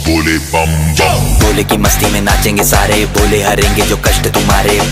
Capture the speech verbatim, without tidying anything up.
बोले बम बम। बोले की मस्ती में नाचेंगे सारे, बोले हरेंगे जो कष्ट तुम्हारे,